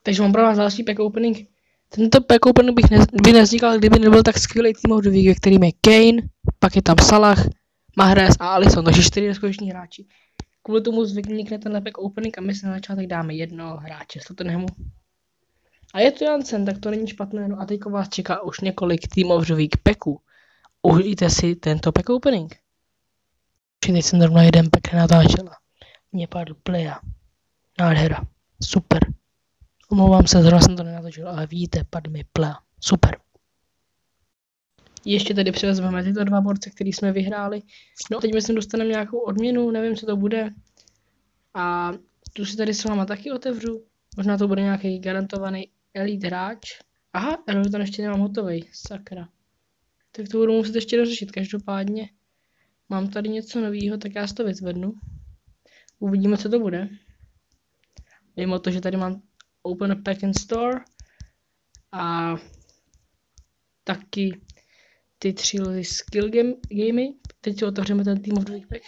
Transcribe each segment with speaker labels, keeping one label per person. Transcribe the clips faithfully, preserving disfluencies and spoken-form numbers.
Speaker 1: Takže mám pro vás další pack opening. Tento pack opening bych ne, by nevznikal, kdyby nebyl tak skvělý tým of the week, ve kterým je Kane, pak je tam Salah, Mahrez a Alisson, takže čtyři neskuteční hráči. Kvůli tomu vznikne tenhle pack opening a my se na začátek dáme jednoho hráče z Tottenhamu. A je to Jansen, tak to není špatné, no a teďko vás čeká už několik Team of the Week packů. Užijte si tento pack opening. Teď jsem zrovna jeden pack natáčela. Mně padl playa. Nádhera. Super. Omlouvám se, zrovna jsem to nenatočil, ale vidíte, padl mi playa. Super. Ještě tady převezmeme tyto dva borce, které jsme vyhráli. No teď myslím dostaneme nějakou odměnu, nevím, co to bude. A tu si tady s váma taky otevřu. Možná to bude nějaký garantovaný elite hráč. Aha, ale to ještě nemám hotový. Sakra. Tak to budu muset ještě dořešit. Každopádně mám tady něco nového, tak já si to vyzvednu. Uvidíme, co to bude. Mimo to, že tady mám Open a Pack and Store. A taky ty tři skill game, gamey. Teď si otevřeme ten Team of the Week pack.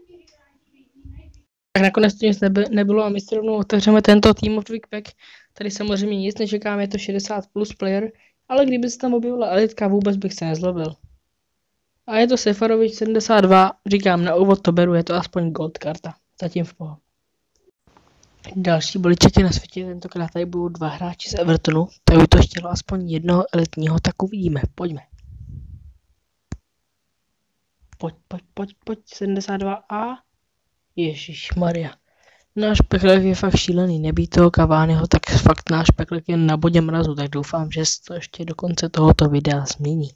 Speaker 1: Tak nakonec to nic nebe, nebylo a my si rovnou otevřeme tento Team of the Week pack. Tady samozřejmě nic nečekám, je to šedesát plus player, ale kdyby se tam objevila elitka, vůbec bych se nezlobil. A je to Seferovič sedmdesát dva, říkám na úvod to beru, je to aspoň gold karta, zatím v pohodě. Další balíček je na světě, tentokrát tady budou dva hráči z Evertonu, tak by to chtělo aspoň jednoho elitního, tak uvidíme, pojďme. Pojď, pojď, pojď, pojď, sedmdesát dva a Ježišmarja. Náš peklek je fakt šílený, nebýt toho Cavaniho, tak fakt náš peklek je na bodě mrazu, tak doufám, že se to ještě do konce tohoto videa změní.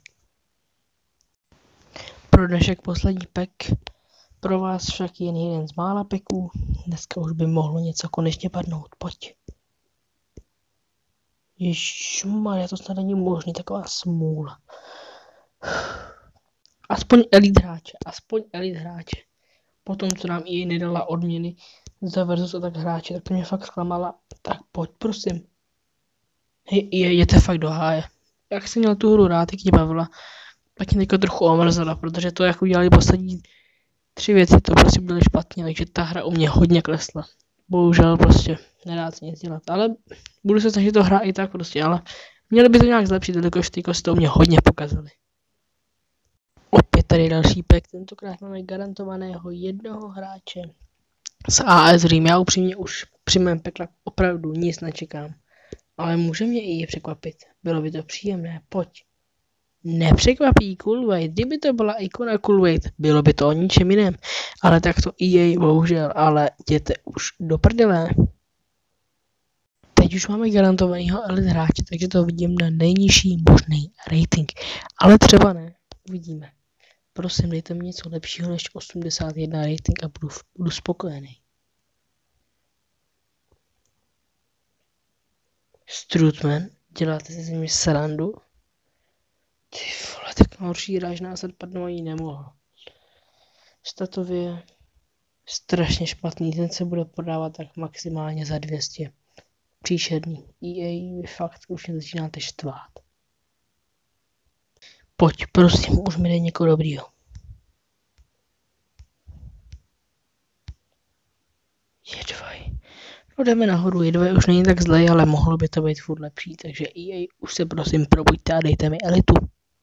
Speaker 1: Pro dnešek poslední pack, pro vás však jen jeden z mála packů, dneska už by mohlo něco konečně padnout, pojď. Ježišmarja, to snad není možný, taková smůla. Aspoň elite hráče, aspoň elite hráče. Potom, co nám E A nedala odměny za versus attack hráče, tak to mě fakt zklamala. Tak pojď, prosím. Hej, E A, jděte fakt do háje. Jak jsem měl tu hru rád, jak tě bavila, tak mě teďka trochu omrzela, protože to, jak udělali poslední tři věci, to prostě byly špatně, takže ta hra u mě hodně klesla. Bohužel prostě nedá se nic dělat, ale budu se snažit to hrát i tak prostě, ale měli by to nějak zlepšit, jelikož teďko si to u mě hodně pokazili. Opět tady další pack, tentokrát máme garantovaného jednoho hráče z A S Řím. Já upřímně už při mém pekle opravdu nic nečekám, ale může mě i je překvapit, bylo by to příjemné, pojď. Nepřekvapí Coolweight, kdyby to byla ikona Coolweight, bylo by to o ničem jiném, ale tak to E A bohužel, ale jděte už do prdele. Teď už máme garantovaného elite hráče, takže to vidím na nejnižší možný rating, ale třeba ne, uvidíme. Prosím, dejte mi něco lepšího než osmdesát jedna rating a budu, budu spokojený. Strutman, děláte si ze mě srandu? Ty vole, tak má určitě ráž násad padnou ani nemohl. Statově strašně špatný, ten se bude prodávat tak maximálně za dvě stě. Příšerný. E A, vy fakt už mě začínáte štvát. Pojď, prosím, už mi dej někoho dobrýho. Jedvaj. No jdeme nahoru, jedvaj už není tak zlej, ale mohlo by to být furt lepší, takže E A už se prosím probuďte a dejte mi elitu.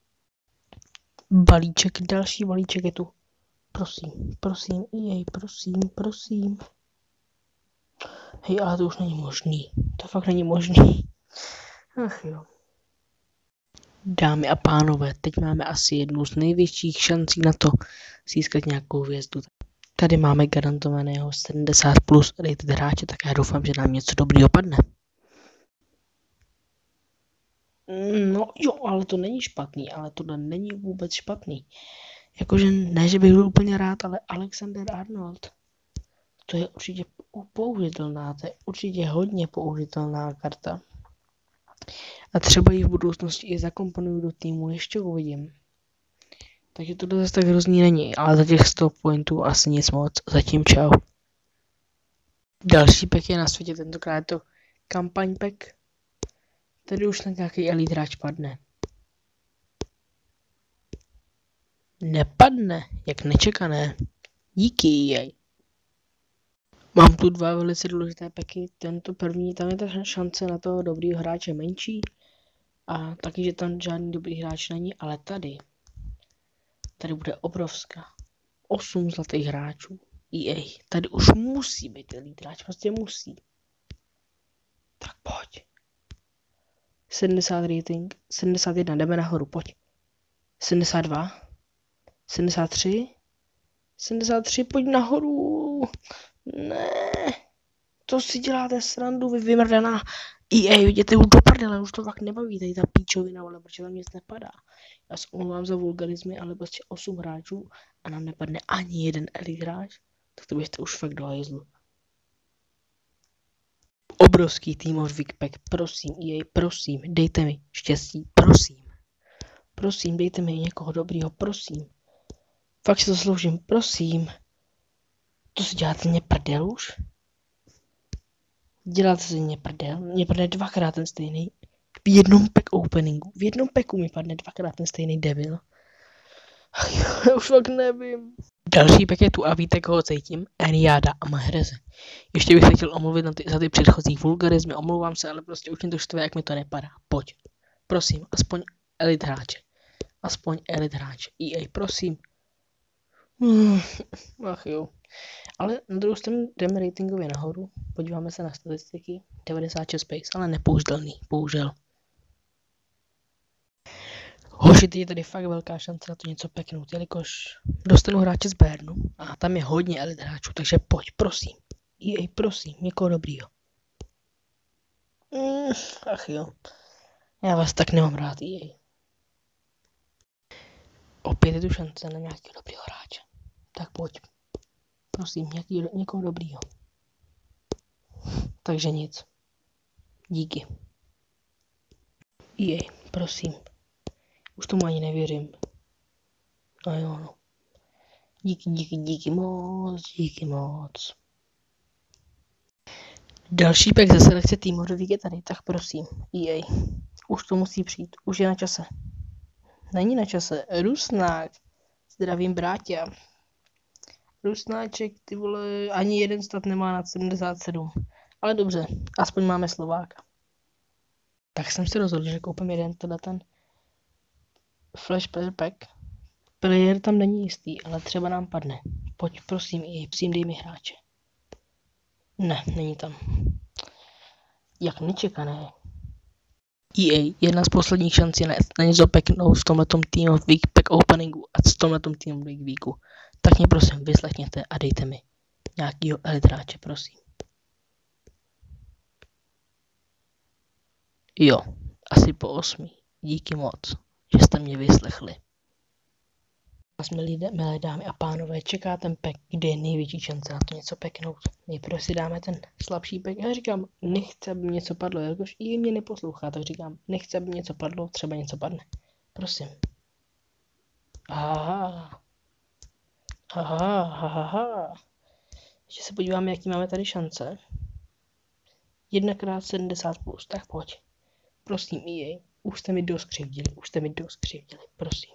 Speaker 1: Balíček, další balíček je tu. Prosím, prosím, E A, prosím, prosím. Hej, ale to už není možný, to fakt není možný. Ach jo. Dámy a pánové, teď máme asi jednu z největších šancí na to získat nějakou hvězdu. Tady máme garantovaného sedmdesát plus rated hráče, tak já doufám, že nám něco dobrýho padne. No jo, ale to není špatný, ale tohle není vůbec špatný. Jakože ne, že bych byl úplně rád, ale Alexander Arnold. To je určitě použitelná, to je určitě hodně použitelná karta. A třeba ji v budoucnosti i zakomponuju do týmu, ještě uvidím. Takže tohle zase tak hrozný není, ale za těch sto pointů asi nic moc, zatím čau. Další pack je na světě, tentokrát je to kampaň pack. Tady už na nějaký elite hráč padne. Nepadne, jak nečekané. Díky E A. Mám tu dva velice důležité peky. Tento první, tam je ta šance na toho dobrýho hráče menší. A taky, že tam žádný dobrý hráč není, ale tady. Tady bude obrovská. osm zlatých hráčů. E A. Tady už musí být elite hráč, prostě musí. Tak pojď. sedmdesát rating, sedmdesát jedna, jdeme nahoru, pojď. sedmdesát dva, sedmdesát tři, sedmdesát tři, pojď nahoru. Ne, to si děláte srandu, vy vymrdaná. E A, jděte už do prdele, už to fakt nebaví, tady ta píčovina, ale protože tam nic nepadá. Já se omlouvám za vulgarizmy, ale prostě osm hráčů a nám nepadne ani jeden elite hráč, tak to byste už fakt do hajzlu. Obrovský tým od Wickpack, prosím, E A, prosím, dejte mi štěstí, prosím. Prosím, dejte mi někoho dobrýho, prosím. Fakt si to sloužím, prosím. To si děláte mě prdel už? Děláte si mě prdel? Mně padne dvakrát ten stejný. V jednom pack openingu. V jednom packu mi padne dvakrát ten stejný debil. Ach, já už fakt nevím. Další pack je tu a víte, koho cítím? Eniáda a Mahreze. Ještě bych se chtěl omluvit na ty, za ty předchozí vulgarizmy, omlouvám se, ale prostě už mě to štve, jak mi to nepadá. Pojď. Prosím, aspoň elite hráče. Aspoň elite hráče. E A, prosím. Hmm, ach jo. Ale na druhou stranu jdeme ratingově nahoru. Podíváme se na statistiky. devadesát šest pace, ale nepoužitelný, bohužel. Hoši, teď je tady fakt velká šance na to něco peknout, jelikož dostanu hráče z Bernu a tam je hodně elite hráčů, takže pojď, prosím. E A, prosím, někoho dobrýho. Mm, ach jo. Já vás tak nemám rád, E A. Opět je tu šance na nějakého dobrýho hráče. Tak pojď. Prosím, nějaký, někoho dobrýho. Takže nic. Díky. E A, prosím. Už tomu ani nevěřím. No jo, no. Díky, díky, díky moc, díky moc. Další pack ze selekce týmu do je tady, tak prosím. E A, už to musí přijít, už je na čase. Není na čase. Rusnák. Zdravím, bráťa. Rusnáček, ty vole, ani jeden stat nemá nad sedmdesát sedm. Ale dobře, aspoň máme Slováka. Tak jsem si rozhodl, že koupím jeden teda ten Flash Player Pack. Player tam není jistý, ale třeba nám padne. Pojď, prosím, i prosím, dej mi hráče. Ne, není tam. Jak nečekané. E A, jedna z posledních šancí na, na něco peknout v tomhletom týmu Week Pack Openingu a v tomhletom týmu Week Weeku. Tak mě prosím vyslechněte a dejte mi nějakýho elite hráče, prosím. Jo, asi po osmi. Díky moc, že jste mě vyslechli. Vás, milé dámy a pánové, čeká ten pack, kde je největší šance na to něco peknout. Nejprve si dáme ten slabší pack. Já říkám, nechci, aby něco padlo, jakož i mě neposlouchá, tak říkám, nechci, aby něco padlo, třeba něco padne. Prosím. Aha. Aha, aha, aha. Ještě se podíváme, jaký máme tady šance. jedna krát sedmdesát plus, tak pojď. Prosím, E A, už jste mi dost křivdili, už jste mi dost křivdili, prosím.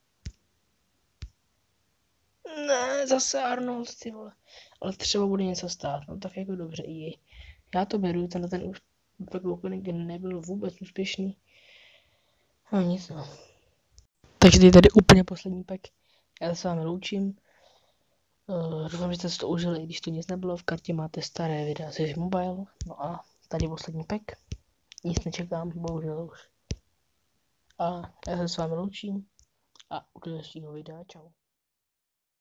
Speaker 1: Ne, zase Arnold, ty vole. Ale třeba bude něco stát, no tak jako dobře, E A. Já to beru, ten ten už pak opening nebyl vůbec úspěšný. No nic, no. Takže teď tady úplně poslední pack. Já se s vámi loučím. Uh, doufám, že jste si to užili, i když to nic nebylo. V kartě máte staré videa z mobile. No a tady poslední pack. Nic nečekám, bohužel už. A já se s vámi loučím. A u dalšího videa, čau.